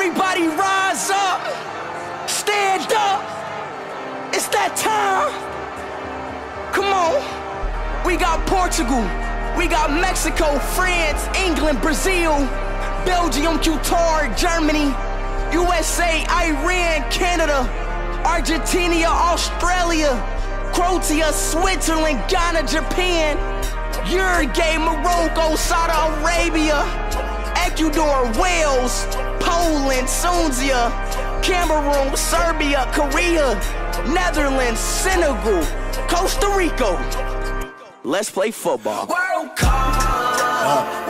Everybody rise up, stand up. It's that time. Come on. We got Portugal, we got Mexico, France, England, Brazil, Belgium, Qatar, Germany, USA, Iran, Canada, Argentina, Australia, Croatia, Switzerland, Ghana, Japan, Uruguay, Morocco, Saudi Arabia, Ecuador, Wales, Poland, Tunisia, Cameroon, Serbia, Korea, Netherlands, Senegal, Costa Rica. Let's play football. World Cup.